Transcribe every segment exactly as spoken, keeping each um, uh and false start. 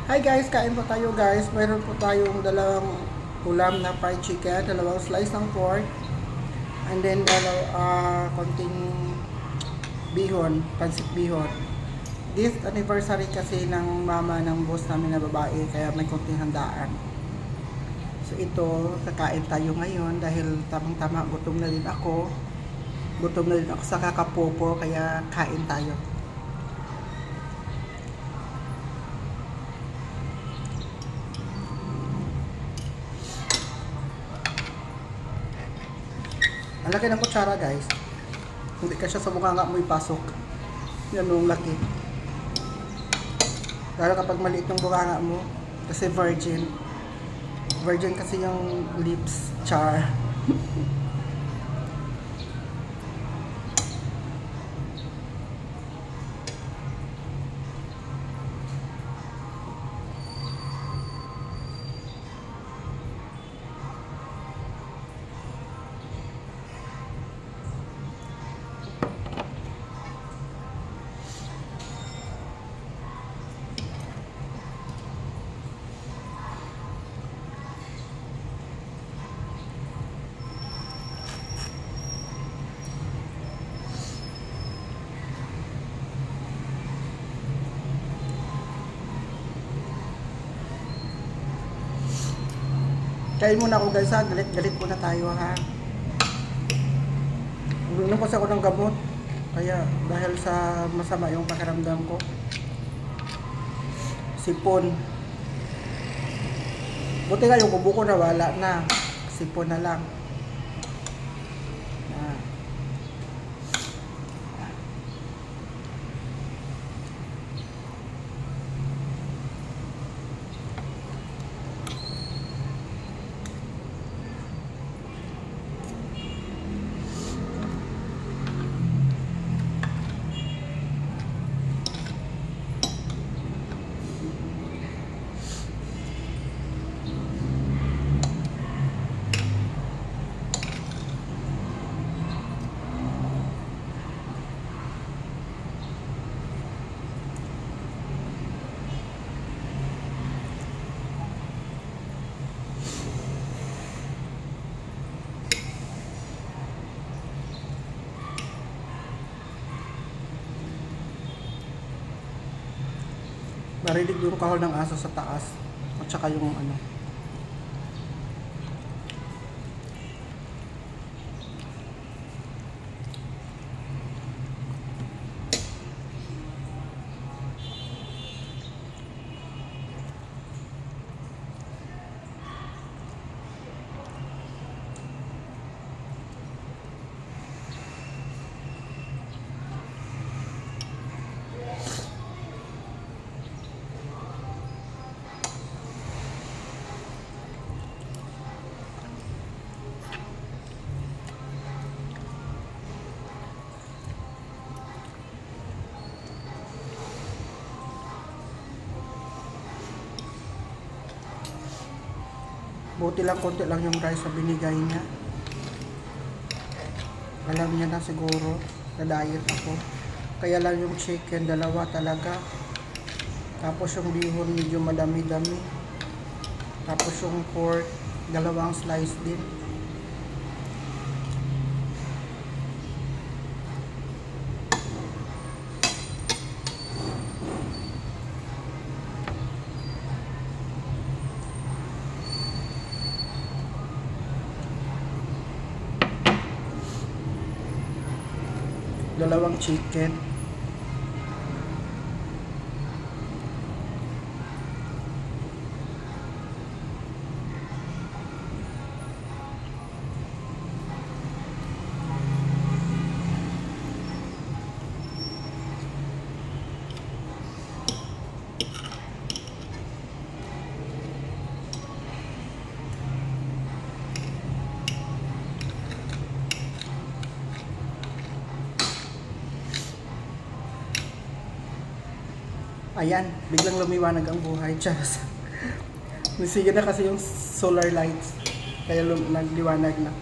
Hi guys, kain po tayo guys. Meron po tayong dalawang ulam na fried chicken, dalawang slice ng pork, and then dalaw, uh, konting bihon, pancit bihon. This anniversary kasi ng mama ng boss namin na babae, kaya may konting handaan. So ito, kakain tayo ngayon dahil tamang-tama gutom na din ako. Gutom na din ako sa kakapopo, kaya kain tayo. Ang laki ng kutsara guys. Hindi ka siya sa mukha nga mo ipasok. Yan yung laki. Lalo kapag maliit yung bukanga mo. Kasi virgin. Virgin kasi yung lips. Char. Kain muna ako guys ha, galit-galit muna tayo ha. Uminom kasi ako ng gamot. Kaya dahil sa masama yung pakiramdam ko. Sipon. Buti nga yung kubo ko na wala na. Sipon na lang. Ah. Marinig yung kahol ng aso sa taas at saka yung ano. Buti lang, konti lang yung rice na binigay niya. Alam niya na siguro na diet ako. Kaya lang yung chicken, dalawa talaga. Tapos yung bihon, medyo madami-dami. Tapos yung pork, dalawang slice din. Dalawang chicken. Ayan, biglang lumiwanag ang buhay. Just nasige na kasi yung solar lights. Kaya nagliwanag na.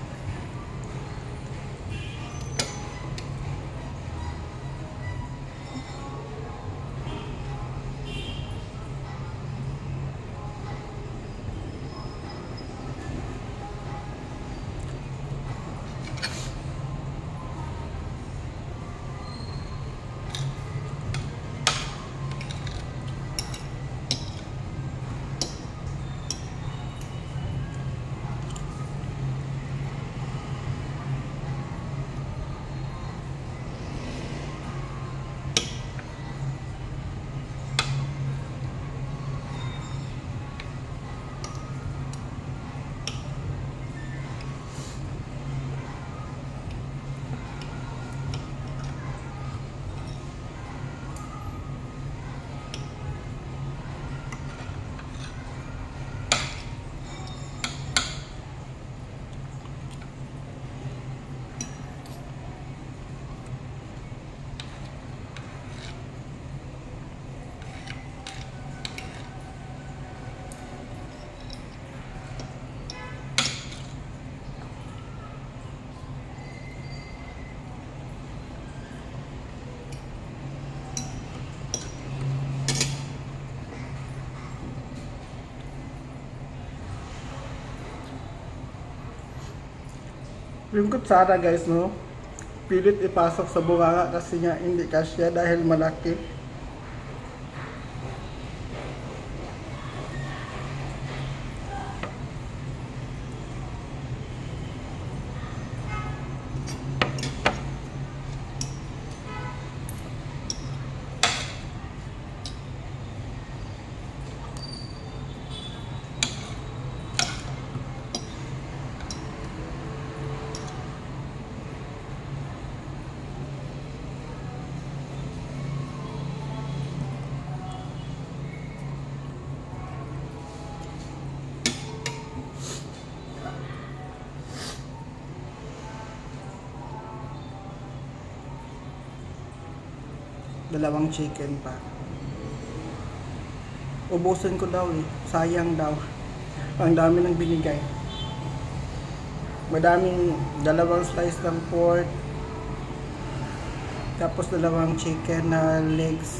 Yung kutsara guys, no? Pilit ipasok sa bunganga kasi nga hindi kasya dahil malaki. Dalawang chicken pa. Ubusin ko daw eh. Sayang daw. Ang dami nang binigay. Madaming dalawang slice ng pork. Tapos dalawang chicken na legs.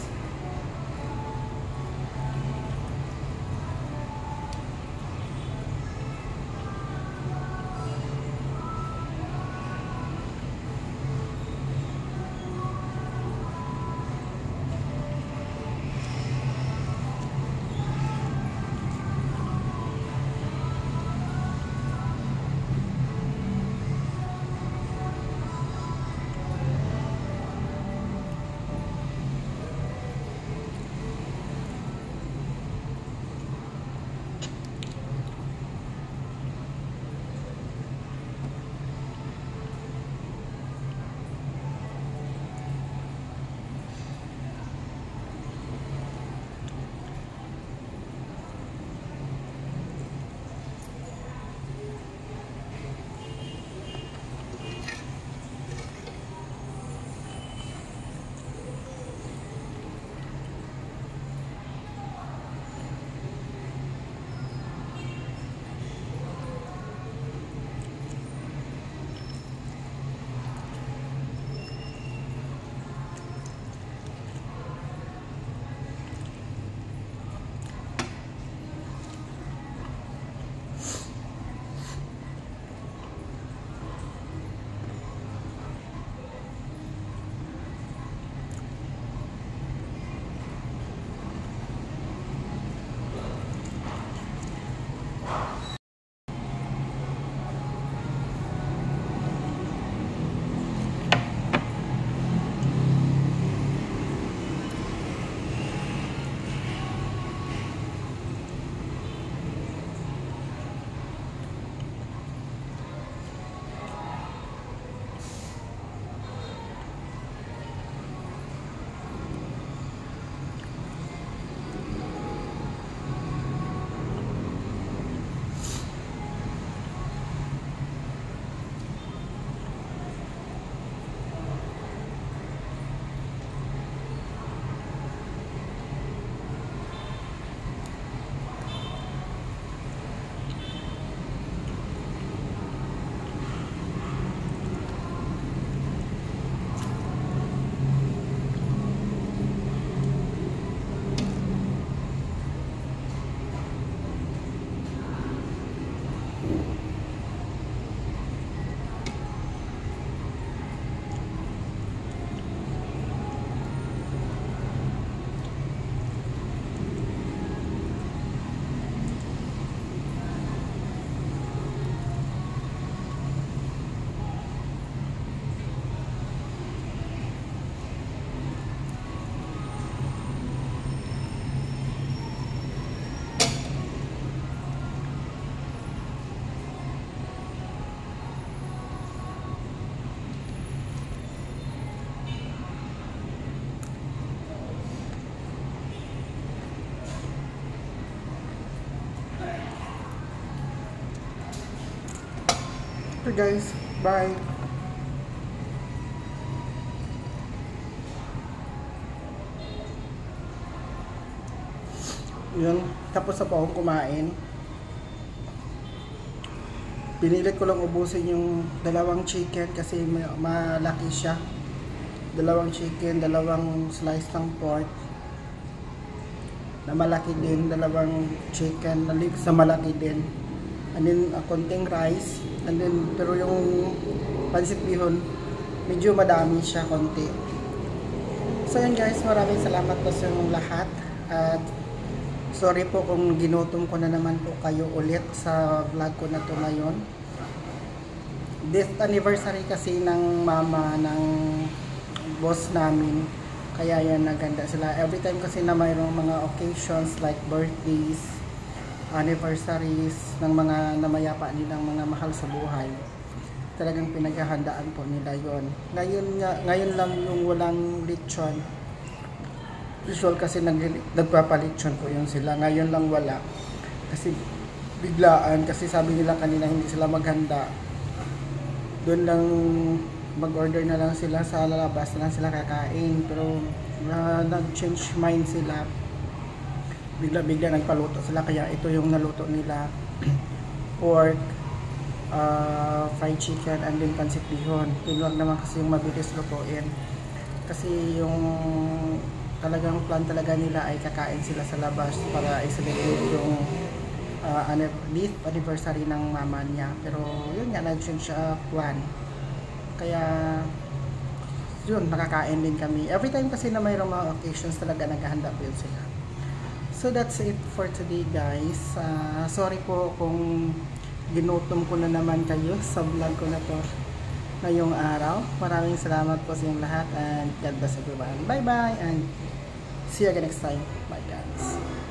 Okay guys, bye. Yun, tapos na po akong kumain. Pinilit ko lang ubusin yung dalawang chicken kasi malaki siya. Dalawang chicken, dalawang slice ng pork na malaki din, dalawang chicken na legs na malaki din. and then uh, konting rice, and then pero yung pansit bihon medyo madami siya konti. So yun guys, maraming salamat po sa inyong lahat, at sorry po kung ginutom ko na naman po kayo ulit sa vlog ko na to ngayon. Death anniversary kasi ng mama ng boss namin, kaya yan naganda sila. Every time kasi na mayroong mga occasions like birthdays, anniversaries ng mga namayapa nilang mga mahal sa buhay, talagang pinaghahandaan po nila yon. Ngayon, ngayon lang yung walang lechon. Usual kasi nag, nagpapalechon po yun sila. Ngayon lang wala. Kasi biglaan, kasi sabi nila kanina hindi sila maghanda. Doon lang mag-order na lang sila, sa lalabas na lang sila kakain. Pero uh, nag-change mind sila. Bigla-bigla nagpaluto sila, kaya ito yung naluto nila. Pork, uh, fried chicken, and then pansit bihon. Yun lang naman kasi yung mabilis lutuin. Kasi yung talagang plan talaga nila ay kakain sila sa labas para i-celebrate yung uh, death anniversary ng mama niya. Pero yun nga, nag-change siya plan. Kaya yun, nakakain din kami. Every time kasi na mayroong mga occasions talaga naghahanda po yun sila. So that's it for today guys. Uh, sorry po kung ginutom ko na naman kayo sa vlog ko na to ngayong araw. Maraming salamat po sa inyong lahat, and God bless everyone. Bye bye and see you again next time. Bye guys.